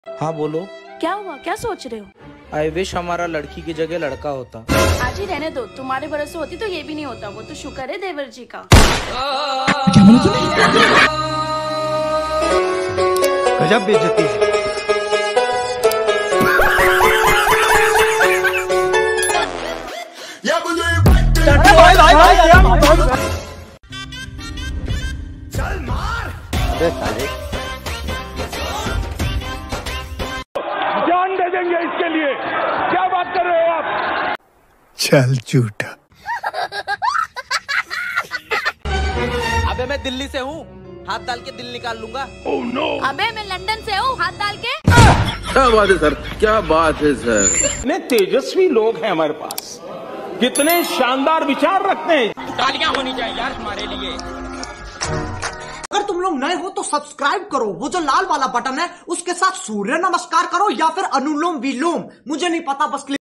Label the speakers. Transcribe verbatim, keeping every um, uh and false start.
Speaker 1: हाँ बोलो।
Speaker 2: क्या हुआ, क्या सोच रहे हो?
Speaker 1: आई विश हमारा लड़की की जगह लड़का होता।
Speaker 2: आज ही रहने दो, तुम्हारे भरोसे होती तो ये भी नहीं होता। वो तो शुक्र है देवर जी का।
Speaker 3: क्या बोला तूने? गजब बेइज्जती है। भाई भाई भाई
Speaker 4: चल मार।
Speaker 3: अबे साले
Speaker 4: जान दे देंगे इसके लिए। क्या बात कर रहे हो आप?
Speaker 3: चल झूठा।
Speaker 5: अबे मैं दिल्ली से हूँ, हाथ डाल के दिल निकाल लूंगा।
Speaker 4: Oh no.
Speaker 2: अबे मैं लंदन से हूँ, हाथ डाल के।
Speaker 6: क्या बात है सर, क्या बात है सर।
Speaker 4: कितने तेजस्वी लोग हैं हमारे पास, कितने शानदार विचार रखते हैं।
Speaker 5: तालियां होनी चाहिए यार हमारे लिए।
Speaker 7: अगर तुम लोग नए हो तो सब्सक्राइब करो, वो जो लाल वाला बटन है उसके साथ सूर्य नमस्कार करो या फिर अनुलोम विलोम, मुझे नहीं पता, बस